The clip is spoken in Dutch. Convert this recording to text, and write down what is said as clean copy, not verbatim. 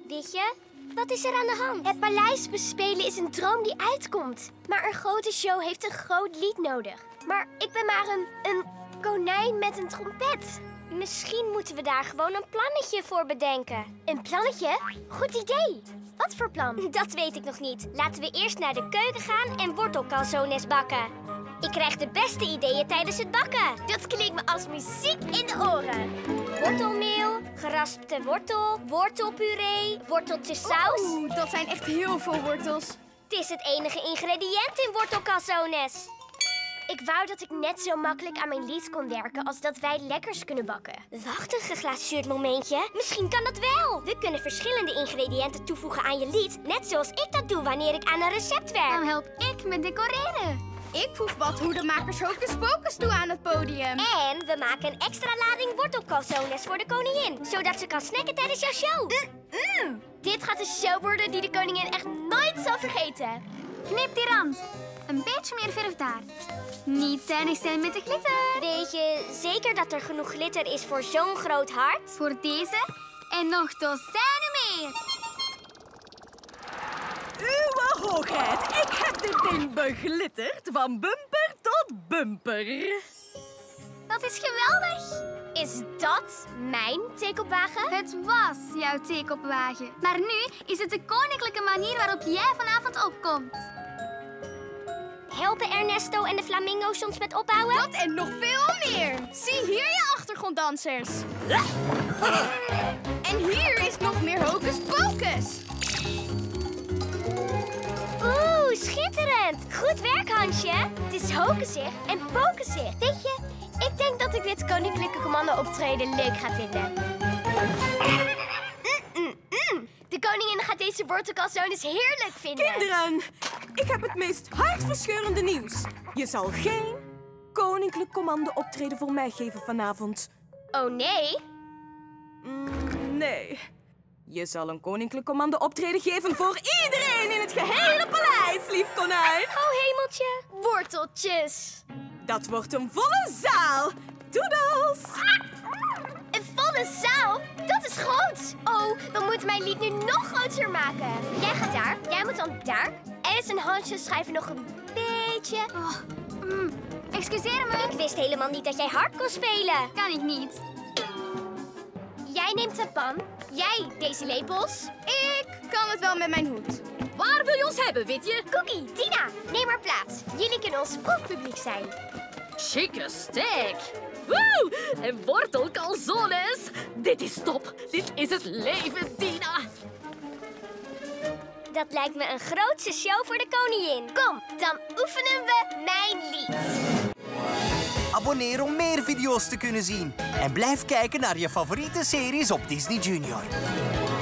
Weet je, wat is er aan de hand? Het paleis bespelen is een droom die uitkomt. Maar een grote show heeft een groot lied nodig. Maar ik ben maar een konijn met een trompet. Misschien moeten we daar gewoon een plannetje voor bedenken. Een plannetje? Goed idee. Wat voor plan? Dat weet ik nog niet. Laten we eerst naar de keuken gaan en wortelcalzones bakken. Ik krijg de beste ideeën tijdens het bakken. Dat klinkt me als muziek in de oren. Wortelmeel, geraspte wortel, wortelpuree, worteltjesaus. Oeh, dat zijn echt heel veel wortels. Het is het enige ingrediënt in wortelcalzones. Ik wou dat ik net zo makkelijk aan mijn lied kon werken als dat wij lekkers kunnen bakken. Wacht een geglazuurd momentje. Misschien kan dat wel. We kunnen verschillende ingrediënten toevoegen aan je lied. Net zoals ik dat doe wanneer ik aan een recept werk. Dan help ik met decoreren. Ik voeg wat hoedemakers Hocus Pocus toe aan het podium. En we maken een extra lading wortelcalzones voor de koningin. Zodat ze kan snacken tijdens jouw show. Dit gaat een show worden die de koningin echt nooit zal vergeten. Knip die rand. Een beetje meer verf daar. Niet zuinig zijn met de glitter. Weet je zeker dat er genoeg glitter is voor zo'n groot hart? Voor deze en nog dozijnen meer. Uwe hoogheid, ik heb dit ding beglitterd van bumper tot bumper. Dat is geweldig. Is dat mijn theekopwagen? Het was jouw theekopwagen. Maar nu is het de koninklijke manier waarop jij vanavond opkomt. Helpen Ernesto en de flamingo's soms met opbouwen? Dat en nog veel meer. Zie hier je achtergronddansers. En hier is nog meer Hocus Pocus. Oeh, schitterend. Goed werk, Hansje. Het is hocusig en pocusig. Weet je, ik denk dat ik dit koninklijke commando-optreden leuk ga vinden. De koningin gaat deze wortelcalzones heerlijk vinden. Kinderen, ik heb het meest hartverscheurende nieuws. Je zal geen koninklijk commando-optreden voor mij geven vanavond. Oh nee? Nee. Je zal een koninklijk commando-optreden geven voor iedereen in het gehele paleis, lief konijn. Oh hemeltje. Worteltjes. Dat wordt een volle zaal. Doedels! Een volle zaal? Dat is groot. Oh, we moeten mijn lied nu nog groter maken. Jij gaat daar, jij moet dan daar. Alice en Hansje schrijven nog een beetje. Excuseer me. Ik wist helemaal niet dat jij hard kon spelen. Kan ik niet. Jij neemt de pan, jij deze lepels. Ik kan het wel met mijn hoed. Waar wil je ons hebben, weet je? Cookie, Tina, neem maar plaats. Jullie kunnen ons proefpubliek zijn. Chique steak. Woe! En wortelcalzones. Dit is top. Dit is het leven, Tina. Dat lijkt me een grootse show voor de koningin. Kom, dan oefenen we mijn lied. Abonneer om meer video's te kunnen zien. En blijf kijken naar je favoriete series op Disney Junior.